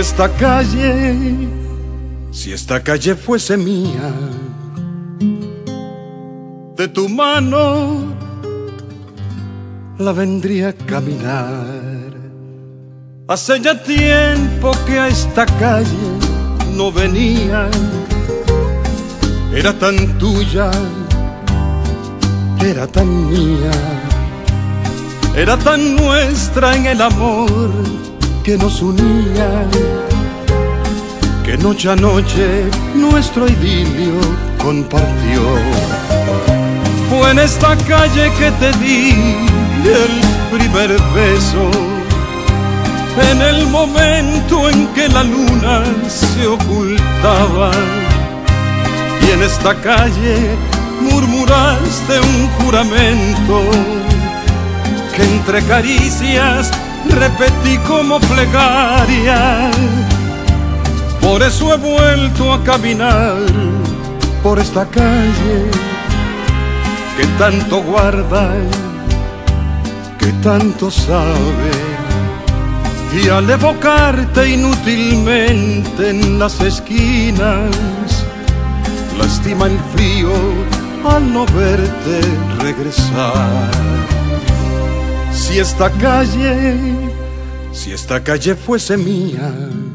Si esta calle fuese mía, de tu mano la vendría a caminar. Hace ya tiempo que a esta calle no venía. Era tan tuya, era tan mía, era tan nuestra en el amor que nos unía, que noche a noche nuestro idilio compartió. Fue en esta calle que te di el primer beso, en el momento en que la luna se ocultaba. Y en esta calle murmuraste un juramento que entre caricias repetí como plegaria. Por eso he vuelto a caminar por esta calle que tanto guarda, que tanto sabe. Y al evocarte inútilmente en las esquinas, lastima el frío al no verte regresar. Si esta calle fuese mía,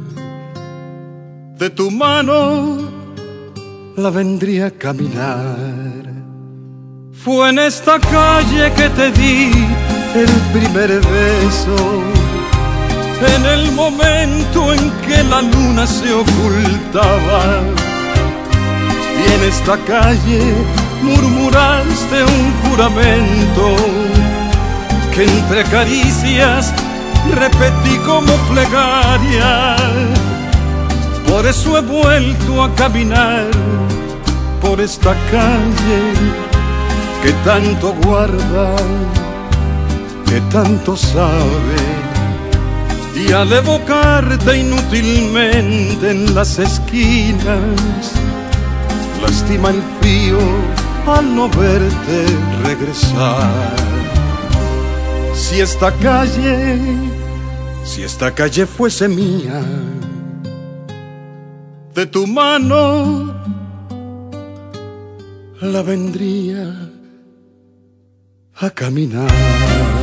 de tu mano la vendría a caminar. Fue en esta calle que te di el primer beso, en el momento en que la luna se ocultaba. Y en esta calle murmuraste un juramento que entre caricias repetí como plegaria. Por eso he vuelto a caminar por esta calle que tanto guarda, que tanto sabe. Y al evocarte inútilmente en las esquinas, lastima el frío al no verte regresar. Si esta calle fuese mía, de tu mano la vendría a caminar.